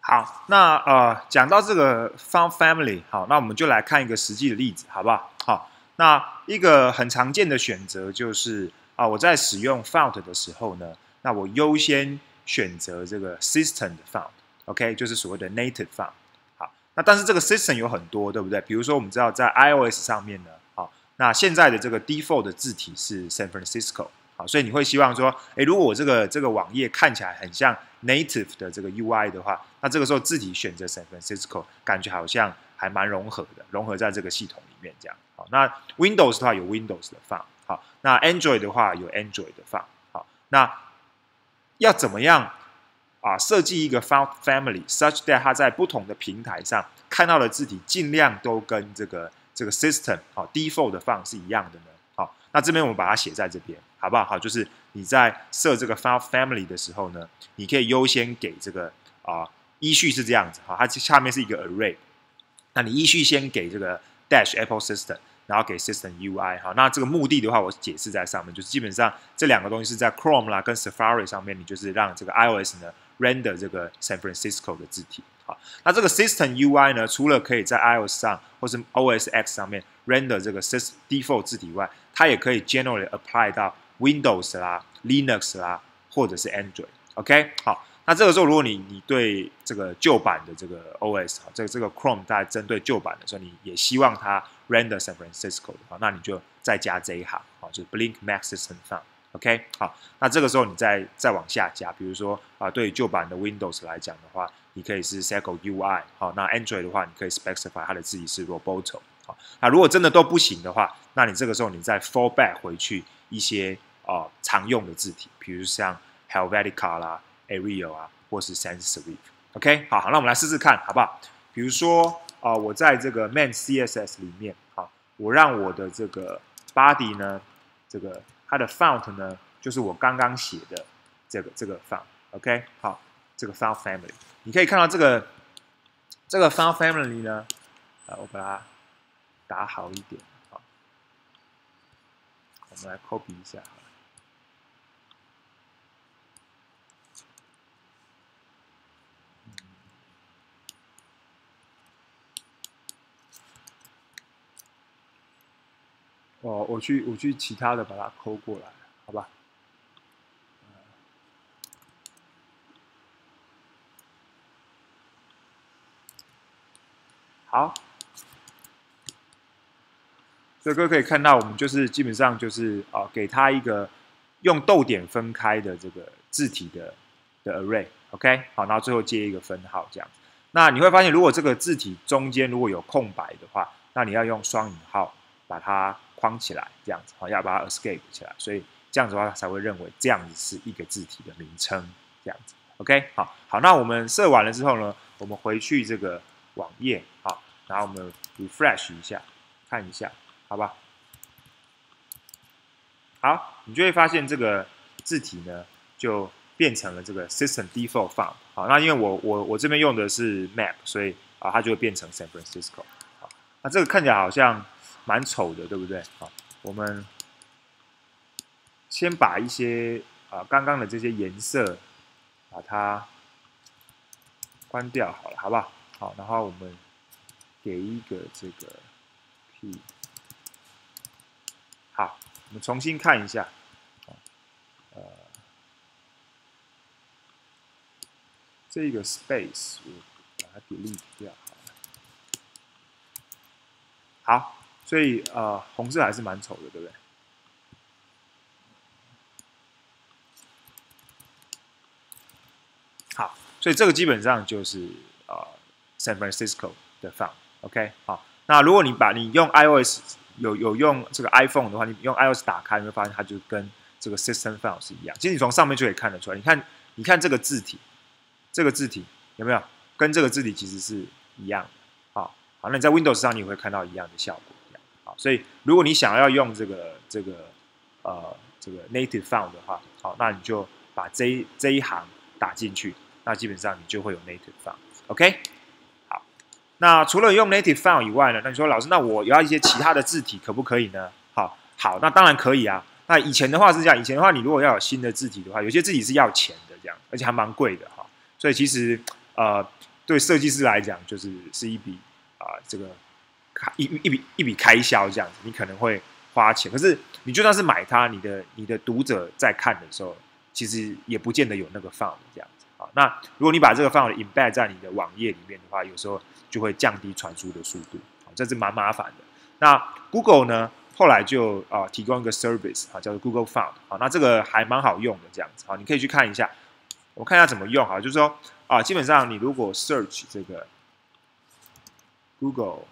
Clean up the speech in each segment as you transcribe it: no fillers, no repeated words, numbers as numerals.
好，那讲到这个 font family， 好，那我们就来看一个实际的例子，好不好？好，那一个很常见的选择就是我在使用 font 的时候呢，那我优先选择这个 system 的 font，OK， 就是所谓的 native font。好，那但是这个 system 有很多，对不对？比如说我们知道在 iOS 上面呢，好，那现在的这个 default 的字体是 San Francisco。好，所以你会希望说，如果我这个网页看起来很像 native 的这个 UI 的话，那这个时候自己选择 San Francisco， 感觉好像还蛮融合的，融合在这个系统里面这样。好，那 Windows 的话有 Windows 的font，好，那 Android 的话有 Android 的font，好，那要怎么样设计一个 font family such that 它在不同的平台上看到的字体尽量都跟这个 system default 的font是一样的呢？好，那这边我们把它写在这边，好不好？好，就是你在设这个 font family 的时候呢，你可以优先给这个依序是这样子，好，它下面是一个 array， 那你依序先给这个 dash Apple System， 然后给 System UI， 好，那这个目的的话，我解释在上面，就是基本上这两个东西是在 Chrome 啦跟 Safari 上面，你就是让这个 iOS 呢 render 这个 San Francisco 的字体。好，那这个 System UI 呢，除了可以在 iOS 上或是 OS X 上面 render 这个 default 字体外，它也可以 generally apply 到 Windows 啦、Linux 啦，或者是 Android。OK， 好，那这个时候如果你对这个旧版的这个 OS， 这个 Chrome 大概针对旧版的时候，你也希望它 render San Francisco 的话，那你就再加这一行，好，就是 Blink Max System Font。OK， 好，那这个时候你再往下加，比如说对旧版的 Windows 来讲的话，你可以是 Seco UI， 好，那 Android 的话，你可以 specify 它的字体是 Roboto， 好，那如果真的都不行的话，那你这个时候你再 fallback 回去一些常用的字体，比如像 Helvetica 啦、Arial 啊，或是 Sans Serif。OK， 好，那我们来试试看，好不好？比如说我在这个 main CSS 里面，好，我让我的这个 body 呢，这个它的 font 呢，就是我刚刚写的这个 font。OK， 好，这个 font family， 你可以看到这个 font family 呢，我把它打好一点，好，我们来 copy 一下。我去其他的把它抠过来，好吧？好，所以各位可以看到，我们就是基本上就是给它一个用逗点分开的这个字体的 array，OK， 好，然后最后接一个分号这样。那你会发现，如果这个字体中间如果有空白的话，那你要用双引号把它框起来，这样子，好，要把它 escape 起来，所以这样子的话，它才会认为这样子是一个字体的名称，这样子 ，OK， 好，那我们设完了之后呢，我们回去这个网页，好，然后我们 refresh 一下，看一下，好吧？好，你就会发现这个字体呢，就变成了这个 System Default Font。好，那因为我这边用的是 Map， 所以它就会变成 San Francisco。好，那这个看起来好像蛮丑的，对不对？好，我们先把一些刚刚的这些颜色把它关掉好了，好不好？好，然后我们给一个这个 P， 好，我们重新看一下，这个 space 我把它 delete 掉好了。好，所以红色还是蛮丑的，对不对？好，所以这个基本上就是San Francisco 的 font。OK， 好，那如果你用 iOS 有用这个 iPhone 的话，你用 iOS 打开，你会发现它就跟这个 System Font 是一样。其实你从上面就可以看得出来，你看这个字体，有没有跟这个字体其实是一样的？好，那你在 Windows 上你也会看到一样的效果。好，所以如果你想要用这个 Native Font 的话，好，那你就把这一行打进去，那基本上你就会有 Native Font。OK， 好，那除了用 Native Font 以外呢，那你说老师，那我要一些其他的字体可不可以呢？好，那当然可以啊。那以前的话是这样，以前的话你如果要有新的字体的话，有些字体是要钱的这样，而且还蛮贵的哈。所以其实对设计师来讲，是一笔这个一笔开销这样子，你可能会花钱。可是你就算是买它，你的读者在看的时候，其实也不见得有那个 font 这样子啊。那如果你把这个 font embed 在你的网页里面的话，有时候就会降低传输的速度，这是蛮麻烦的。那 Google 呢，后来就提供一个 service 叫做 Google Font 那这个还蛮好用的这样子你可以去看一下。我看一下怎么用就是说基本上你如果 search 这个 Google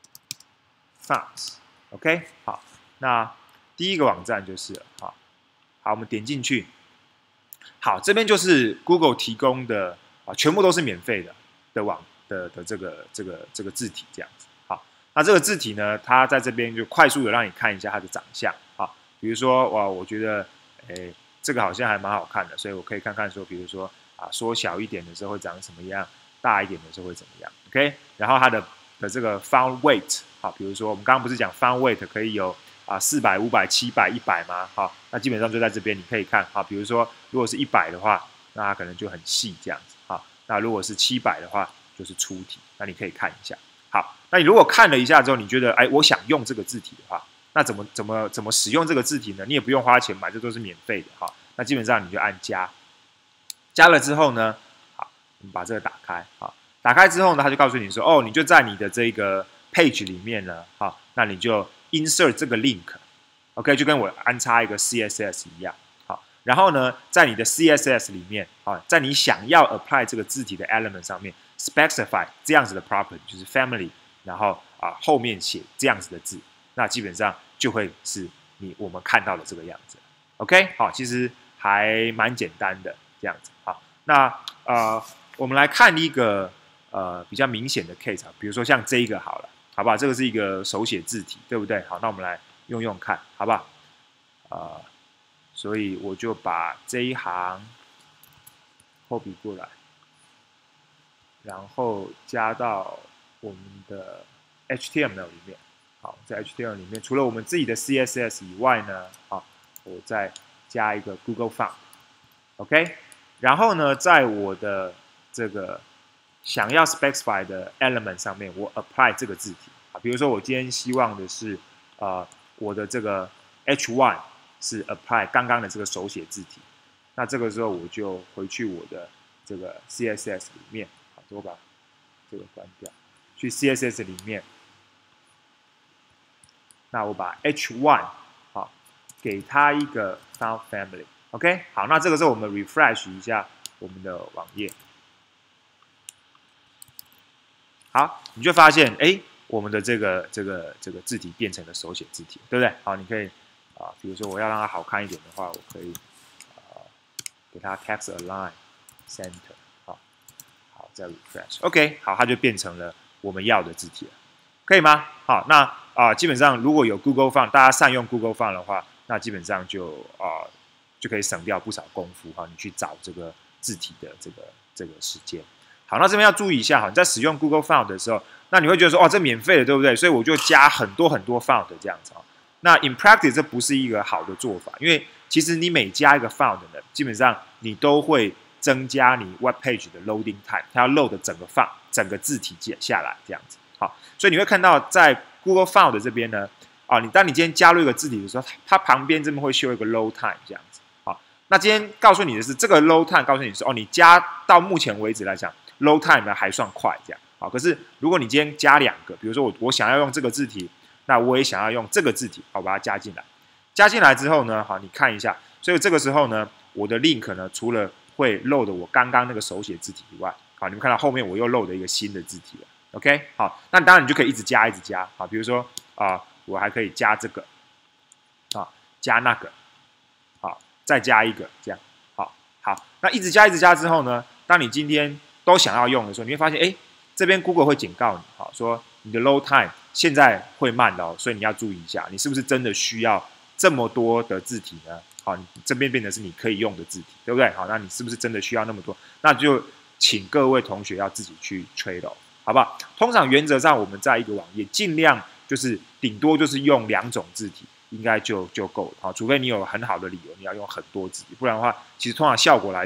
Fonts，OK， 好，那第一个网站就是好，我们点进去，好，这边就是 Google 提供的全部都是免费的网的这个字体这样子。好，那这个字体呢，它在这边就快速的让你看一下它的长相比如说我觉得这个好像还蛮好看的，所以我可以看看说，比如说缩小一点的时候会长什么样，大一点的时候会怎么样 ，OK？ 然后它的这个 font weight 比如说我们刚刚不是讲 font weight 可以有400、500、700、100吗？那基本上就在这边你可以看比如说如果是100的话，那它可能就很细这样子那如果是700的话，就是粗体，那你可以看一下。好，那你如果看了一下之后，你觉得我想用这个字体的话，那怎么使用这个字体呢？你也不用花钱买，这都是免费的那基本上你就按加，加了之后呢，好，你把这个打开打开之后呢，他就告诉你说，你就在你的这个 page 里面呢，那你就 insert 这个 link，OK， 就跟我安插一个 CSS 一样，然后呢，在你的 CSS 里面在你想要 apply 这个字体的 element 上面 specify 这样子的 property， 就是 family， 然后后面写这样子的字，那基本上就会是我们看到的这个样子 ，OK， 好，其实还蛮简单的这样子。好，那我们来看一个比较明显的 case 比如说像这一个好了，好不好？这个是一个手写字体，对不对？好，那我们来用看，好不好？所以我就把这一行copy过来，然后加到我们的 HTML 里面。好，在 HTML 里面，除了我们自己的 CSS 以外呢，我再加一个 Google Font，OK，然后呢，在我的这个想要 specify 的 element 上面，我 apply 这个字体比如说我今天希望的是我的这个 H1 是 apply 刚刚的这个手写字体，那这个时候我就回去我的这个 CSS 里面，我把这个关掉，去 CSS 里面。那我把 H1 给它一个 font family，OK， 好，那这个时候我们 refresh 一下我们的网页，好，你就发现我们的这个字体变成了手写字体，对不对？好，你可以比如说我要让它好看一点的话，我可以给它 text align center， 好，再 refresh，OK， 好，它就变成了我们要的字体了，可以吗？好，那基本上如果有 Google Font， 大家善用 Google Font 的话，那基本上就可以省掉不少功夫你去找这个字体的这个时间。好，那这边要注意一下你在使用 Google Font 的时候，那你会觉得说这免费的，对不对？所以我就加很多 font 这样子那 in practice 这不是一个好的做法，因为其实你每加一个 font 呢，基本上你都会增加你 web page 的 loading time， 它要 load 整个 font 整个字体剪下来这样子。好，所以你会看到在 Google Font 这边呢，当你今天加入一个字体的时候，它旁边这边会秀一个 load time 这样子。好，那今天告诉你的是这个 load time， 告诉你说你加到目前为止来讲 load time 呢还算快这样。好，可是如果你今天加2个，比如说我想要用这个字体，那我也想要用这个字体，我把它加进来。加进来之后呢，好，你看一下，所以这个时候呢，我的 link 呢，除了会 load 我刚刚那个手写字体以外，好，你们看到后面我又 load 一个新的字体了。OK， 好，那当然你就可以一直加，好，比如说我还可以加这个，加那个，好，再加一个，这样，好，那一直加之后呢，当你今天都想要用的时候，你会发现，这边 Google 会警告你，好，说你的 load time 现在会慢的所以你要注意一下，你是不是真的需要这么多的字体呢？好，你这边变成是你可以用的字体，对不对？好，那你是不是真的需要那么多？那就请各位同学要自己去 trade off。好不好？通常原则上，我们在一个网页尽量就是顶多就是用2种字体，应该就够了。好，除非你有很好的理由，你要用很多字体，不然的话，其实通常效果来讲，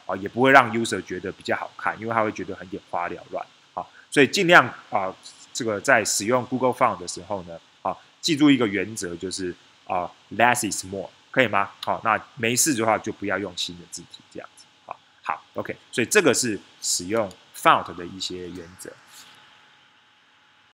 啊，也不会让 user 觉得比较好看，因为他会觉得很眼花缭乱。好，所以尽量啊，这个在使用 Google Font 的时候呢，啊，记住一个原则就是啊 less is more， 可以吗？好，那没事的话就不要用新的字体这样子。好，OK， 所以这个是使用 Font 的一些原则。